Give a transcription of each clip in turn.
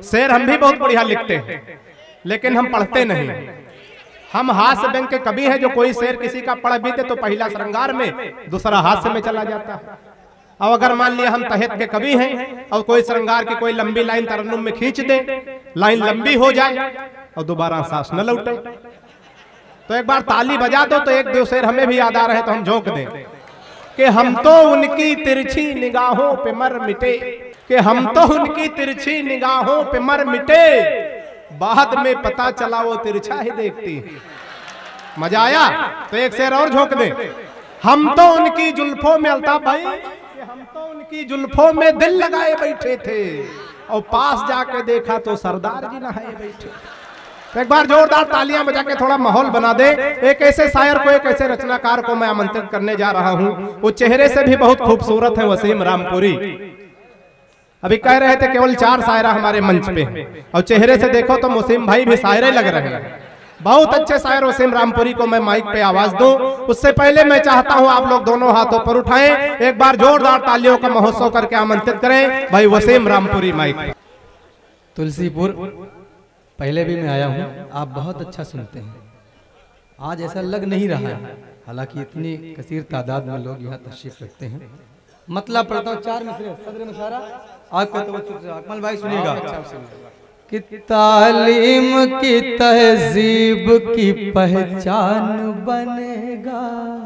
शेर हम भी बहुत बढ़िया लिखते हैं, लेकिन हम पढ़ते नहीं। हम हास्य व्यंग के कवि हैं, जो कोई शेर किसी का पढ़ भी दे तो पहला श्रृंगार में, दूसरा हास्य में चला जाता है। और अगर मान लिया हम तहत के कवि हैं और कोई श्रृंगार की कोई लंबी लाइन तरन्नुम में खींच दे, लाइन लंबी हो जाए और दोबारा सांस न लौटे, तो एक बार ताली बजा दो तो एक दो शेर हमें भी याद आ रहे तो हम झोंक दें कि हम तो उनकी तिरछी निगाहों पे मर मिटे, कि हम तो उनकी तिरछी निगाहों पे मर मिटे, बाद में पता चला वो तिरछा ही देखती है। मजा आया? तो एक शेर और झोंक दे। हम तो उनकी जुल्फों में, अल्ताफ भाई, हम तो उनकी जुल्फों में दिल लगाए बैठे थे और पास जाके देखा तो सरदार जी नहाए बैठे। तो एक बार जोरदार तालियां बजा के थोड़ा माहौल बना दे। एक ऐसे शायर को, एक ऐसे रचनाकार को मैं आमंत्रित करने जा रहा हूं। वो चेहरे से भी बहुत खूबसूरत है, वसीम रामपुरी। अभी कह रहे थे केवल 4 शायरा हमारे मंच पे हैं, और चेहरे से देखो तो वसीम भाई भी शायरे लग रहे हैं। बहुत अच्छे शायर वसीम रामपुरी को मैं माइक पे आवाज दूं। उससे पहले मैं चाहता हूं आप लोग दोनों हाथों पर उठाएं, एक बार जोरदार तालियों का महोत्सव करके आमंत्रित करें भाई वसीम रामपुरी माइक। तुलसीपुर पहले भी मैं आया हूं, आप बहुत अच्छा सुनते हैं। आज ऐसा लग नहीं रहा है, हालांकि इतनी कसीर तादाद में लोग यहाँ तशरीफ रखते हैं। मतलब पढ़ता हूँ 4 मिसरे सदर मुशारा आपका तवज्जो से। अकमल भाई सुनिएगा कि तालीम की तहजीब की पहचान बनेगा,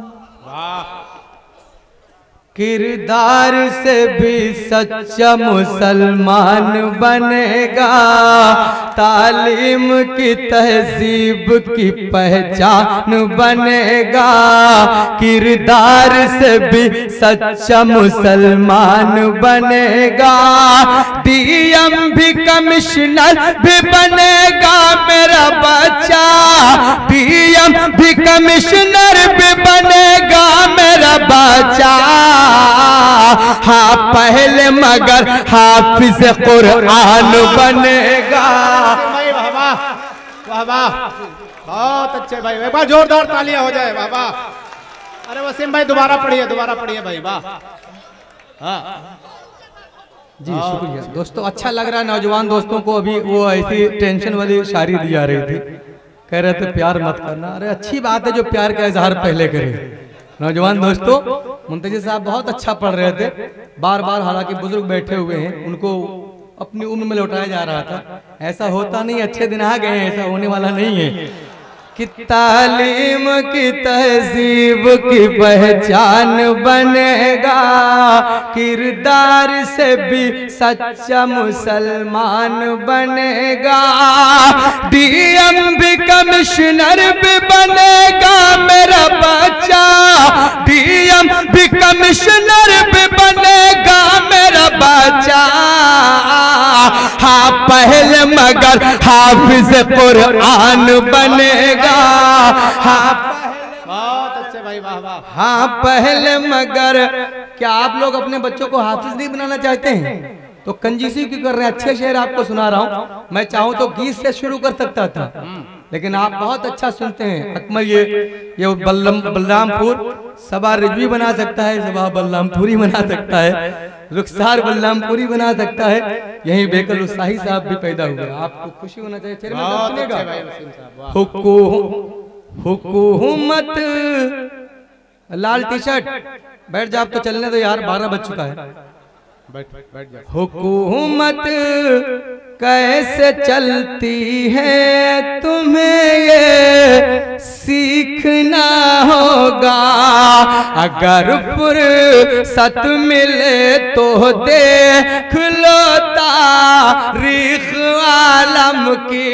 किरदार से भी सच्चा मुसलमान बनेगा। तालीम की तहजीब की पहचान बनेगा, किरदार से भी सच्चा मुसलमान बनेगा। डीएम भी कमिश्नर भी बनेगा मेरा बच्चा, डीएम भी कमिश्नर भी बनेगा मेरा बच्चा। हाँ पहले मगर हाफिज कुरान बनेगा। वाह वाह, बहुत अच्छे भाई, एक बार जोरदार तालियां हो जाए। वाह वाह। अरे वसीम भाई दोबारा पढ़िए भाई। वाह जी शुक्रिया दोस्तों, अच्छा लग रहा है। नौजवान दोस्तों को अभी वो ऐसी टेंशन वाली शायरी दी जा रही थी, कह रहे थे प्यार मत करना। अरे अच्छी बात है जो प्यार का इजहार पहले करे। नौजवान दोस्तों, मुंतजी साहब बहुत अच्छा पढ़ रहे थे, बार बार, हालांकि बुजुर्ग बैठे हुए हैं, उनको अपनी उम्र में लौटाया जा रहा था। ऐसा होता नहीं, अच्छे दिन आ गए हैं, ऐसा होने वाला नहीं है। कि तालीम की तहजीब की पहचान बनेगा, किरदार से भी सच्चा मुसलमान बनेगा। डीएम भी कमिश्नर भी बनेगा मेरा बच्चा, डीएम भी कमिश्नर भी बनेगा मेरा बच्चा। हाँ पहले मगर हाफिज कुरान बनेगा। हाँ बहुत अच्छे भाई, वाह वाह। हाँ पहले मगर, क्या आप लोग अपने बच्चों को हाफिज नहीं बनाना चाहते हैं? तो कंजूसी क्यों कर रहे हैं? अच्छे शेर आपको सुना रहा हूँ। मैं चाहूँ तो गीत से शुरू कर सकता था, लेकिन आप बहुत अच्छा सुनते हैं। अकमल ये बलरामपुर सबा रिजवी बना सकता है, सबा बलरामपुरी बना सकता है, रुखसार बलरामपुरी बना सकता है। यही बेकल उत्साही साहब भी पैदा हुए। आपको खुशी होना चाहिए। चलिए हुकूमत, लाल टी शर्ट, बैठ जा, आप तो चलने दो यार, 12 बज चुका है। बैठ जा। हुकूमत कैसे चलती है तुम्हें ये सीखना होगा, अगर फुर्सत मिले तो देख लो तारीख आलम की।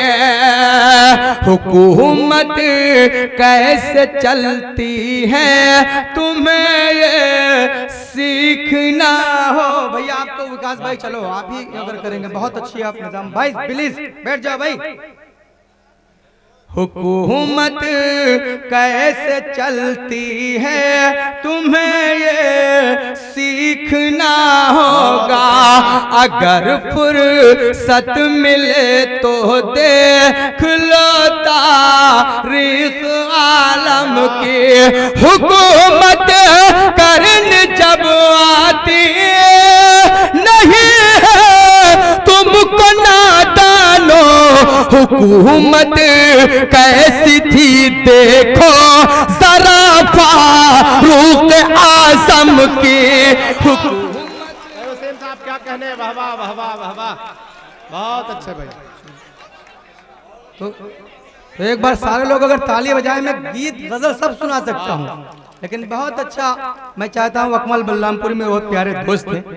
हुकूमत कैसे चलती है तुम्हें ये सीखना हो। भैया आप तो विकास भाई चलो, आप ही अगर करेंगे बहुत अच्छी आप निजाम भाई, प्लीज बैठ जाओ भाई। हुकूमत कैसे चलती है तुम्हें ये सीखना होगा, अगर फुर्सत मिले तो देख लो तारीख आलम की। हुकूमत करने जब आती नहीं है तुमको ना हुकूमत कैसी थी देखो जरा फारूक आजम की हुकूमत। साहब क्या कहने, वाह वाह वाह वाह वाह वाह, बहुत अच्छे भाई। तो एक बार सारे लोग अगर ताली बजाएं, मैं गीत गजल सब सुना सकता हूँ, लेकिन बहुत अच्छा मैं चाहता हूँ। अकमल बलरामपुर में बहुत प्यारे दोस्त थे।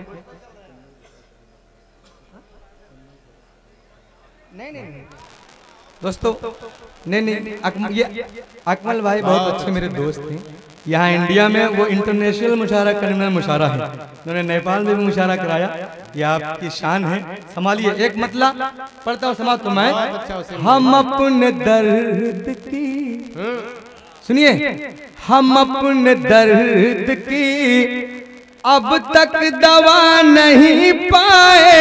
नहीं दोस्तों, नहीं अकमल भाई बहुत अच्छे मेरे दोस्त थे। यहाँ इंडिया में वो इंटरनेशनल मुशायरा करने में मुशायरा है, उन्होंने नेपाल में भी मुशायरा कराया। यह आपकी शान है, संभालिए। एक मतलब पढ़ता हूँ, समाज तो मैं। हम अपने दर्द की, सुनिए, हम अपने दर्द की अब तक दवा नहीं पाए,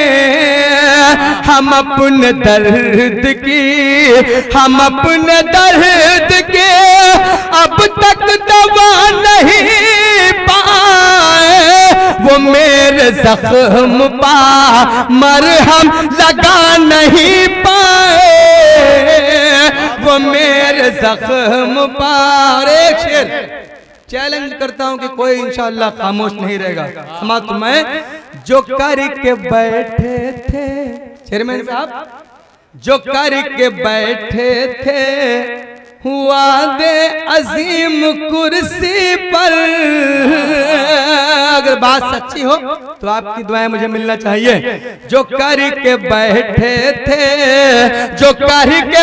हम अपने दर्द की, हम अपने दर्द के अब तक दवा नहीं पाए। वो मेरे जख्म पा मरहम लगा नहीं पाए, वो मेरे जख्म पर। एक शेर चैलेंज करता हूं कि कोई इंशाअल्लाह खामोश नहीं रहेगा। समाप्त में जो करके बैठे थे चेयरमैन साहब, जो करके बैठे थे हुआ दे अजीम कुर्सी पर। अगर बात सच्ची हो तो आपकी दुआएं मुझे मिलना चाहिए। जो करके बैठे थे, जो करके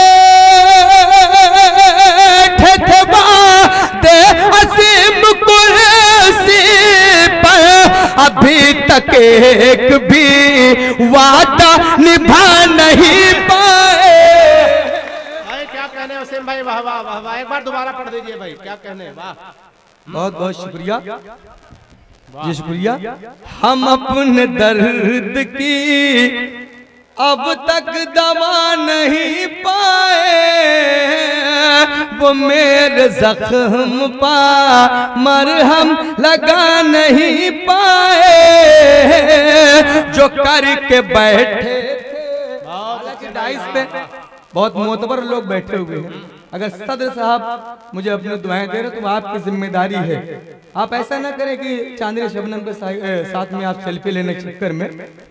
बैठे थे दे अजीम कुर्सी पर, अभी तक एक भी वादा निभा नहीं पाए। भाई क्या कहने वसीम भाई, वाह वाह वाह वाह, एक बार दोबारा पढ़ दीजिए भाई, क्या कहने, वाह। बहुत बहुत शुक्रिया जी, शुक्रिया। हम अपने दर्द की अब तक दवा नहीं पाए, वो मेरे जख्म पा मरहम लगा नहीं पाए। जो करके बैठे थे, हालांकि डाइस पे बहुत मोतबर लोग बैठे हुए हैं। अगर सदर साहब मुझे अपनी दुआएं दे रहे तो आपकी जिम्मेदारी है। आप ऐसा ना करें कि चांदनी शबनम के साथ में आप सेल्फी लेने के चक्कर में।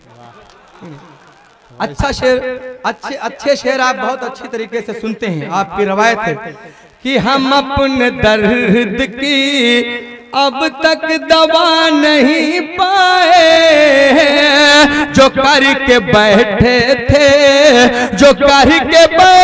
अच्छा शेर, अच्छे शेर आप बहुत अच्छी तरीके से सुनते हैं। आपकी रवायत है कि हम अपने दर्द की अब तक दवा नहीं पाए, जो करके बैठे थे, जो करके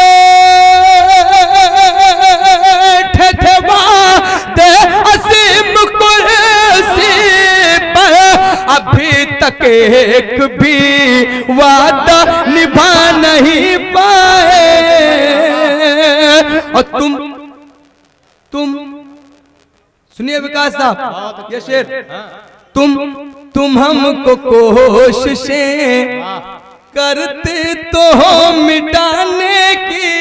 बैठे थे वादे असीम कुर्सी पर, अभी तक एक भी वादा निभा नहीं पाए। और तुम सुनिए विकास साहब, ये शेर, तुम हमको कोशिशें करते तो हो मिटाने की,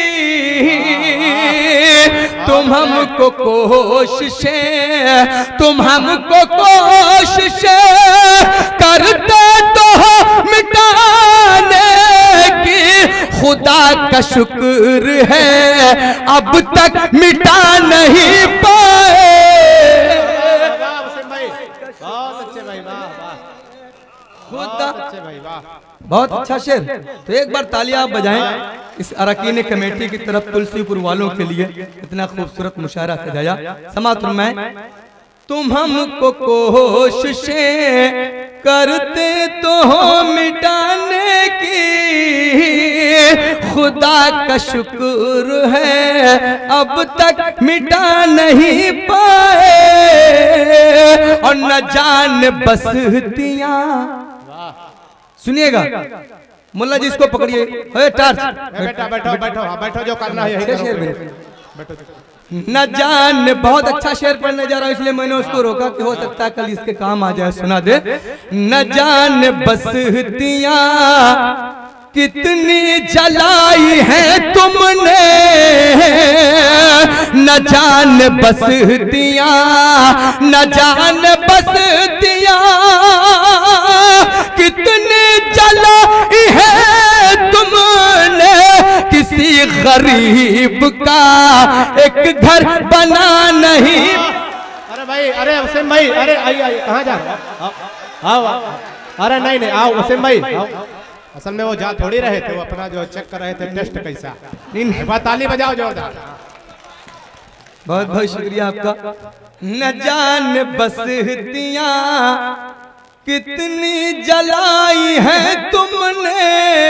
तुम हमको कोशिशें, तुम हमको कोशिशें करते तो हो मिटाने की, खुदा का शुक्र है अब तक मिटा नहीं पाए। बहुत अच्छा शेर। तो एक बार तालियां आप बजाएं इस अरकीन कमेटी की तरफ तुलसीपुर वालों के लिए, इतना खूबसूरत मुशायरा सजाया। समाप्त में तुम हमको कोशिशें करते तो हो मिटाने की, खुदा का शुक्र है अब तक मिटा नहीं पाए। और न जान बसतियां, सुनिएगा मुल्ला जी, इसको पकड़िए। टार्च बेटा बैठो बैठो, हाँ बैठो, जो करना है शेर में न जान, बहुत अच्छा शेर पढ़ने जा रहा हूं इसलिए मैंने उसको रोका कि हो सकता है कल इसके काम आ जाए। सुना दे। न जान बसतियां कितनी जलाई है तुमने, न जान बसतियां, न जान बसतियां कितनी जलाई है तुमने, गरीब का एक घर बना नहीं। अरे भाई, अरे वसीम भाई, अरे आइए कहाँ जा रहे हो? आओ, अरे नहीं आओ वसीम भाई आओ। असल में वो जा थोड़ी रहे थे, वो अपना जो चेक कर रहे थे टेस्ट कैसा। एक बार ताली बजाओ जोरदार। बहुत बहुत शुक्रिया आपका। न जान बस्तियां कितनी जलाई है तुमने,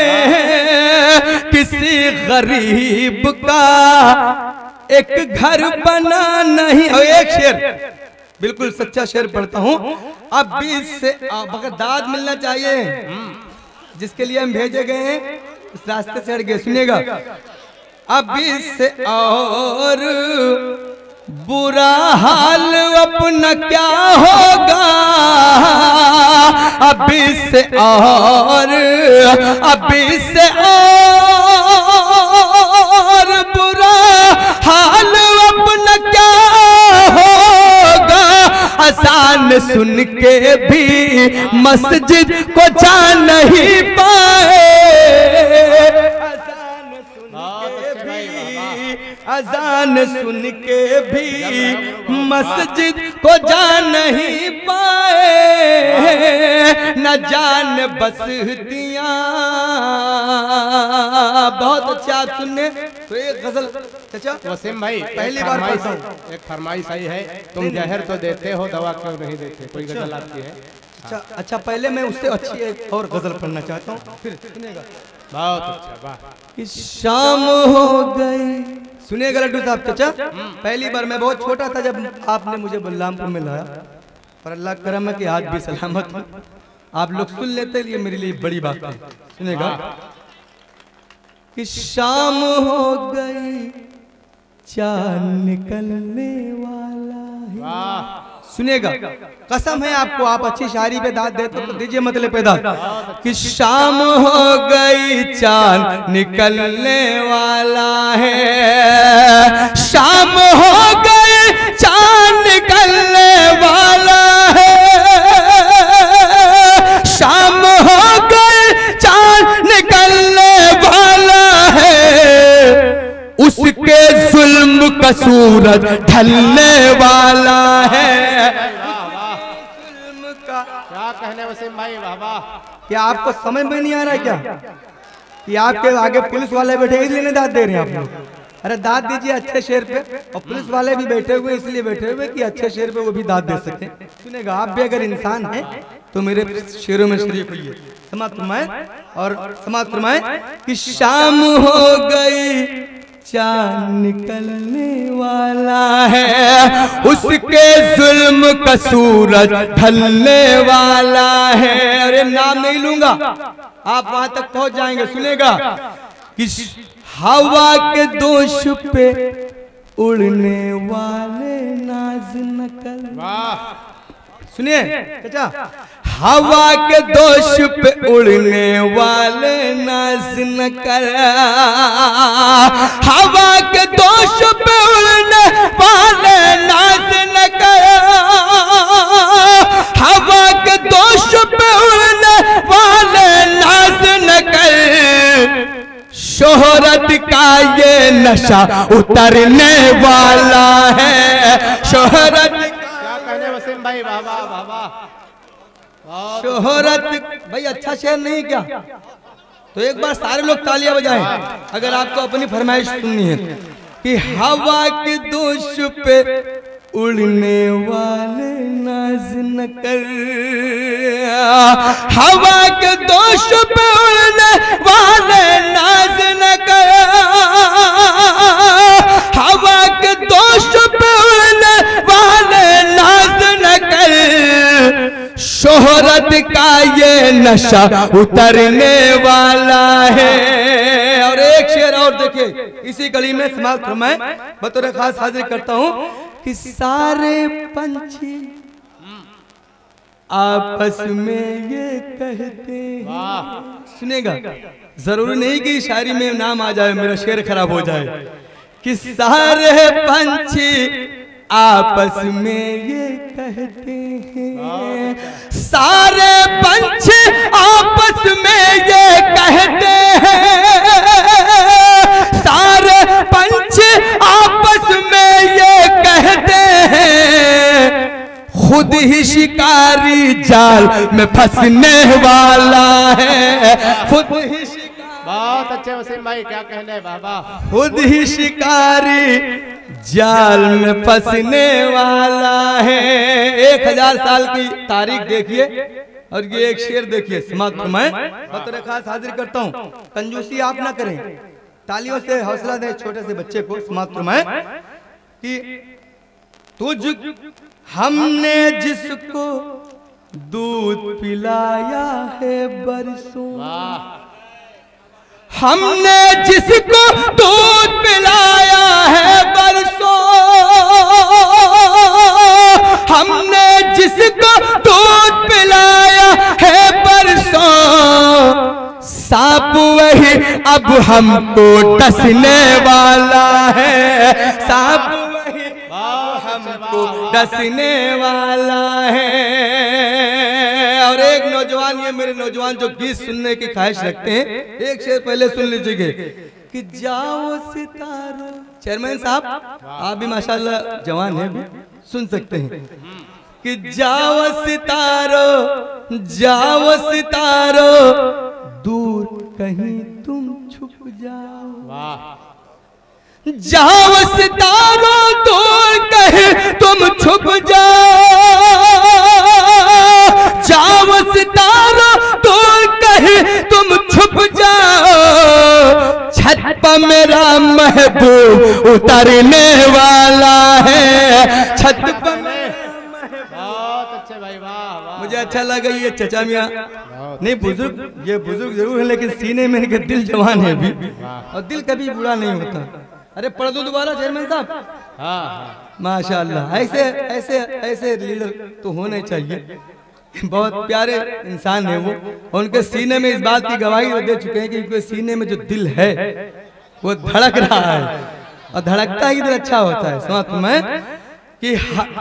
किसी गरीब का एक घर बना नहीं। और एक शेर, बिल्कुल सच्चा शेर पढ़ता हूँ। अब बीच से बगदाद मिलना चाहिए, जिसके लिए हम भेजे गए हैं उस रास्ते से हट गए। सुनिएगा, अब बीच से और बुरा हाल अपना क्या होगा, अभी से और अभी से और बुरा हाल अपना क्या होगा। अजान सुन के भी मस्जिद को जा नहीं पाए, अजान सुन के भी मस्जिद को जा नहीं पाए। न जान बस्तियां। बहुत अच्छा आप सुनने। तो एक गजल चाचा वसीम भाई, पहली बार पढ़ता हूं। एक फरमाइश आई है, तुम जहर तो देते हो, दवा क्यों नहीं देते? कोई गजल आपकी है? अच्छा, पहले मैं उससे अच्छी एक और गजल पढ़ना चाहता हूँ, फिर सुनिएगा। बहुत अच्छा, वाह। शाम हो गई, सुनिएगा लड्डू साहब चाचा। पहली बार मैं बहुत छोटा था जब आपने मुझे बलरामपुर में लाया, पर अल्लाह करम है कि आज भी सलामत हूँ। आप लोग सुन लेते, ये मेरे लिए बड़ी बात है। सुनिएगा कि शाम हो गई, चांद निकलने वाला है। सुनिएगा, कसम है आपको, आप अच्छी शायरी पे दाद देते तो दीजिए मतलब पे दाद। कि शाम हो गई, चांद निकलने वाला है, शाम हो गई, चांद निकलने वाला है, शाम हो गई, चांद निकलने वाला है, उसके जुल्म का सूरज ढलने वाला है। जुल्म का क्या कहने वसीम भाई, वाह वाह। क्या आपको समझ में नहीं आ रहा क्या कि आपके आगे पुलिस वाले बैठे इसलिए दाद दे रहे हैं आप लोग? अरे दाद दीजिए अच्छे शेर पे, और पुलिस वाले भी बैठे हुए इसलिए बैठे हुए कि अच्छे शेर पे वो भी दाद दे सके। सुनेगा, आप भी अगर इंसान हैं तो मेरे शेरों में शरीक होइए। समाप्त फरमाए और समाप्त फरमाए कि शाम हो गई, चांद निकलने वाला है, उसके जुल्म का सूरज ढलने वाला है। अरे नाम नहीं लूंगा, आप वहां तक पहुंच जाएंगे। सुनेगा कि हवा के दोष पे उड़ने वाले नाज नकल। वाह, सुनिए चाचा, हवा के दोष पे उड़ने वाले नाज न कर, हवा के दोष पे उड़ने वाले नाज न कर, हवा के दोष पे उड़ने वाले नाज न कर, शोहरत का ये नशा उतरने वाला है। शोहरत, क्या कहने वसीम भाई, वाह वाह वाह वाह। शोहरत, भाई अच्छा शेर नहीं क्या? तो एक बार सारे लोग तालियां बजाएं अगर आपको अपनी फरमाइश सुननी है। कि हवा के दोष पे उड़ने वाले नाज न कर, हवा के दोष पे उड़ने वाले नाज न कर, हवा के दोष पे उड़ने वाले नाज न कर, शोहरत का ये नशा उतरने वाला है। और एक शेर और देखिए, इसी कड़ी में समाप्त फरमाए, बतौर खास हाजिर करता हूं कि सारे पंछी आपस में ये कहते हैं। सुनेगा, जरूरी नहीं कि शायरी में नाम आ जाए, मेरा शेर खराब हो जाए। कि सारे पंछी आपस में ये कहते हैं, सारे पंछी आपस में ये कहते हैं, सारे कुछ आपस में ये कहते हैं, खुद ही शिकारी जाल में फंसने वाला है। खुद ही बहुत अच्छे वसीम भाई, क्या कहने हैं बाबा। खुद ही शिकारी जाल में फंसने वाला है। 1000 साल की तारीख देखिए और ये एक शेर देखिए। समाप्त मैं खास हाजिर करता हूँ, कंजूसी आप ना करें, तालियों से हौसला दें छोटे से बच्चे को। समाप्त मैं कि तुझ हमने जिसको दूध पिलाया है बरसों, हमने जिसको दूध पिलाया है बरसों, हमने जिसको दूध पिलाया है बरसों, सांप वही अब हमको डसने वाला है। सांप वही हमको डसने वाला है। और एक नौजवान, ये मेरे नौजवान जो गीत सुनने की ख्वाहिश रखते हैं, एक शेर पहले सुन लीजिए कि जाओ सितारों। चेयरमैन साहब आप भी माशाल्लाह जवान हैं, भी सुन सकते हैं कि जाओ सितारों, जाओ सितारों, दूर कहीं तुम छुप जाओ। जाओ सितारों, दूर कहीं तुम छुप जाओ। जाओ सितारों, दूर कहीं तुम छुप जाओ। छत पर मेरा महबूब उतरने वाला है। छत पर बहुत अच्छे भाई, वाह वाह। मुझे अच्छा लगा ये चचा मियाँ नहीं, बुजुर्ग, ये बुजुर्ग जरूर है लेकिन सीने में इनके दिल जवान है भी, और दिल कभी बुरा नहीं होता। अरे पढ़ दो दोबारा चेयरमैन साहब। हाँ माशाल्लाह, ऐसे ऐसे ऐसे लीडर तो होने चाहिए। बहुत प्यारे इंसान है वो, उनके सीने में इस बात की गवाही वो दे चुके हैं कि उनके सीने में जो दिल है वो धड़क रहा है, और धड़कता ही दिल अच्छा होता है। समाप्त में कि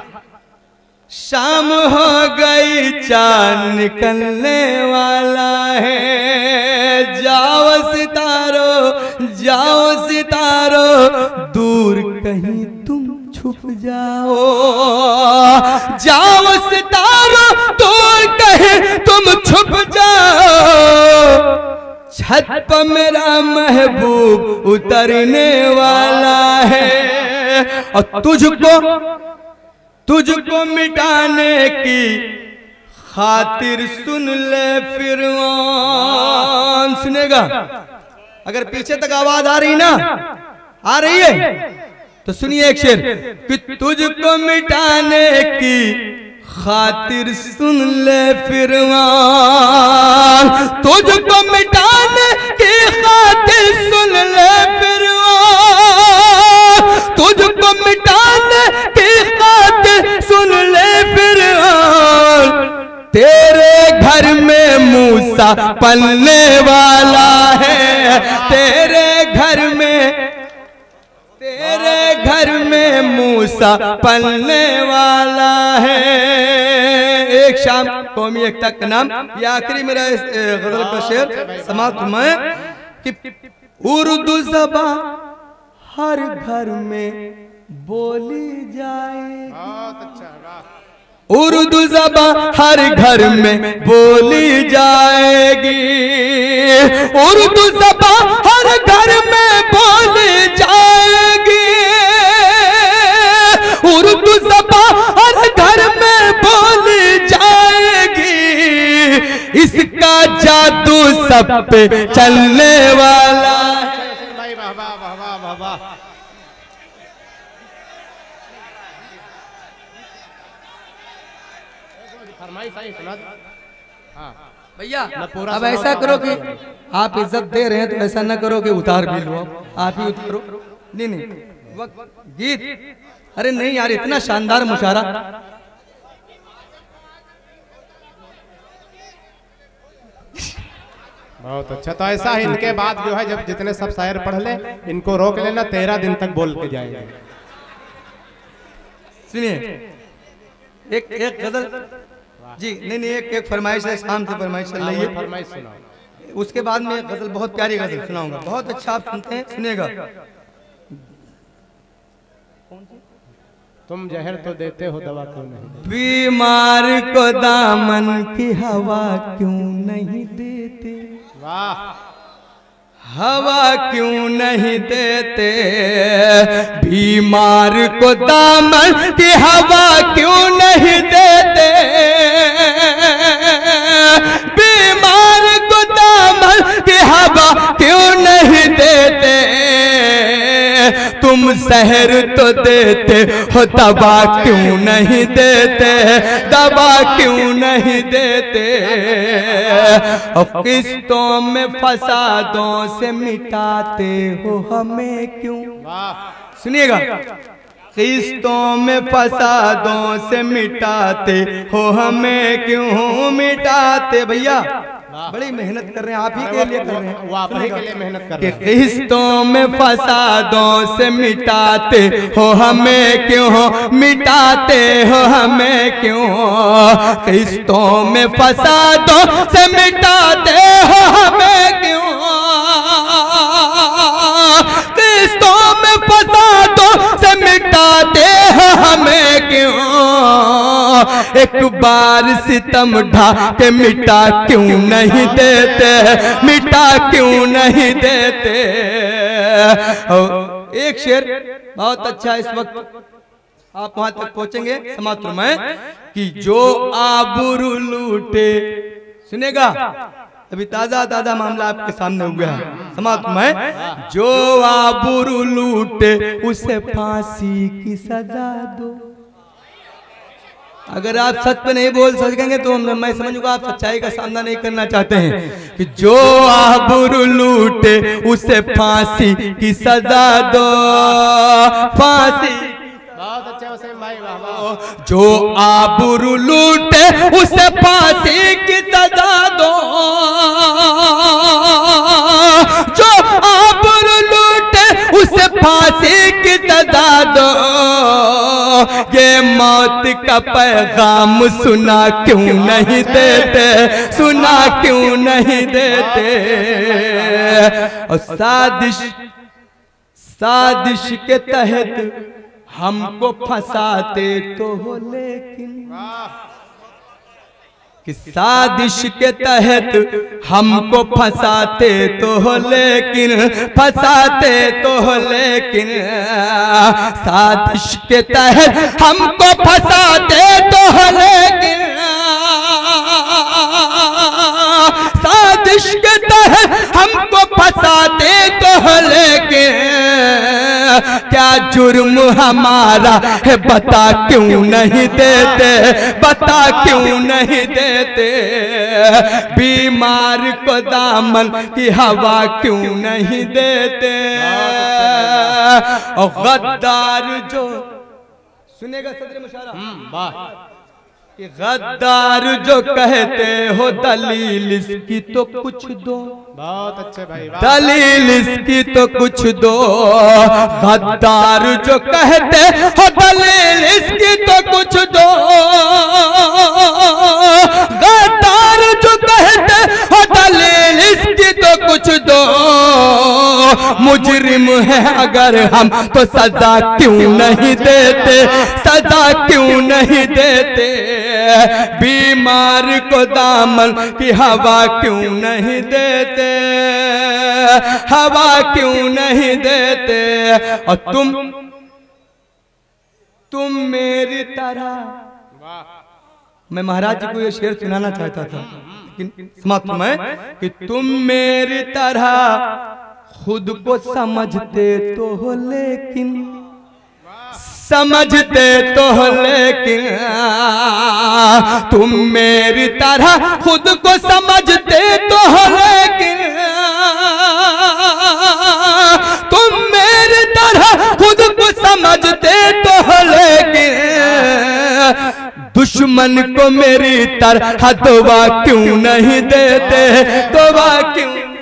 शाम हो गई, चांद निकलने वाला है। जाओ सितारों, जाओ सितारों, दूर कहीं तुम छुप जाओ। जाओ सितारों, दूर कहीं तुम छुप जाओ। छत पर मेरा महबूब उतरने वाला है, और तुझको मिटाने की खातिर सुन ले फिरौन। सुनेगा, अगर पीछे तक आवाज आ रही ना, आ रही है तो सुनिए एक शेर कि तुझको मिटाने की खातिर सुन ले फिरौन। तुझको मिटाने की खातिर सुन ले फिरौन। तुझको मिटाने की खातिर सुन ले फिरौन। तेरे घर में मूसा पलने वाला है। तेरे घर में मूसा पलने वाला है। एक शाम कौमी एकता का नाम, ये आखिरी मेरा गजल का शेर समाप्त में कि उर्दू ज़बान हर घर में बोली जाए। उर्दू ज़बान हर घर में बोली जाएगी। उर्दू ज़बान हर घर में बोली जाएगी। उर्दू ज़बान हर घर में बोली जाएगी। इसका जादू सब पे चलने वाला है। भाई वाह वाह वाह वाह वाह वाह। भैया अब ऐसा करो कि आप इज्जत दे रहे हैं तो ऐसा ना करो कि उतार भी लो, आप ही उतारो। नहीं नहीं वक्त गीत, अरे नहीं यार, इतना शानदार मुशारा। बहुत अच्छा। तो ऐसा ही इनके बाद जो है, जब जितने सब शायर पढ़ ले इनको रोक लेना, 13 दिन तक बोल के जाएंगे। सुनिए एक गजल जी, नहीं एक फरमाइश है, शाम से फरमाइश चल रही है, फरमाइश सुनाओ। उसके बाद में गजल, बहुत प्यारी गजल सुनाऊंगा, बहुत अच्छा आप सुनते हैं, सुनिएगा। तुम जहर तो देते हो, दवा क्यों नहीं? बीमार को दामन की हवा क्यों नहीं देते? वाह, हवा क्यों नहीं देते? बीमार को दामन की हवा क्यों नहीं देते? बीमार को दामन की हवा क्यों नहीं देते? तुम जहर तो देते हो, दवा क्यों नहीं देते? दवा क्यों नहीं देते? और किस्तों में फसादों से मिटाते हो हमें क्यों? सुनिएगा, किस्तों में फसादों से मिटाते हो हमें क्यों? मिटाते भैया बड़ी मेहनत कर रहे हैं, आप ही के लिए कर रहे हैं, वो आप ही के लिए मेहनत कर रहे हैं। किस्तों में फसादों से मिटाते हो हमें क्यों? मिटाते हो हमें क्यों? किस्तों में फसादों से मिटाते हो हमें क्यों? किस्तों में फसादों से मिटाते हो हमें क्यों? एक बार सितम ढा के मिटा क्यों नहीं देते? मिटा क्यों नहीं देते? और एक शेर बहुत अच्छा, इस वक्त आप वहां तक पहुंचेंगे समाप्त में, कि जो आबरू लूटे, सुनेगा अभी ताजा ताजा मामला आपके सामने हुआ है समाप्त में, जो आबरू लूटे उसे फांसी की सजा दो। अगर आप सच पे नहीं बोल सकेंगे तो मैं समझूंगा आप सच्चाई का सामना नहीं करना चाहते हैं। कि जो आबरू लूटे उसे फांसी की सजा दो, फांसी। बहुत अच्छा वसीम भाई, वाह वाह। जो आबरू लूटे उसे फांसी की सजा दो, जो आबरू लूटे उसे फांसी की सजा दो। ये मौत का पैगाम सुना क्यों नहीं देते? सुना क्यों नहीं देते? और साजिश के तहत हमको फंसाते तो हो, लेकिन कि साजिश के तहत हमको फंसाते तो हो, लेकिन फंसाते तो हो, लेकिन साजिश के तहत हमको फंसाते तो हो, लेकिन साजिश के तहत हमको फंसाते तो हो, लेकिन क्या जुर्म हमारा है बता क्यों नहीं देते? बता क्यों नहीं देते? बीमार को दामन की हवा क्यों नहीं देते? और गद्दार जो, सुनेगा सदर मुशारा, वाह। गद्दार जो कहते हो दलील इसकी तो कुछ दो। बहुत अच्छे भाई, वाह। दलील इसकी तो कुछ दो। गद्दार जो कहते हो दलील इसकी तो कुछ दो। गद्दार जो कहते हो दलील इसकी तो कुछ दो। मुजरिम है अगर हम तो सजा क्यों नहीं देते? सजा क्यों नहीं देते? बीमार को दामन की हवा क्यों नहीं देते? हवा क्यों नहीं देते? और तुम मेरी तरह, मैं महाराज जी को ये शेर सुनाना चाहता था लेकिन समाप्त में, कि तुम मेरी तरह खुद को समझते तो हो, लेकिन समझते तो हो, लेकिन तुम मेरी तरह खुद को समझते तो हो, लेकिन तुम मेरी तरह खुद को समझते तो हो, लेकिन दुश्मन को मेरी तरह दुआ क्यों नहीं देते? दुआ क्यों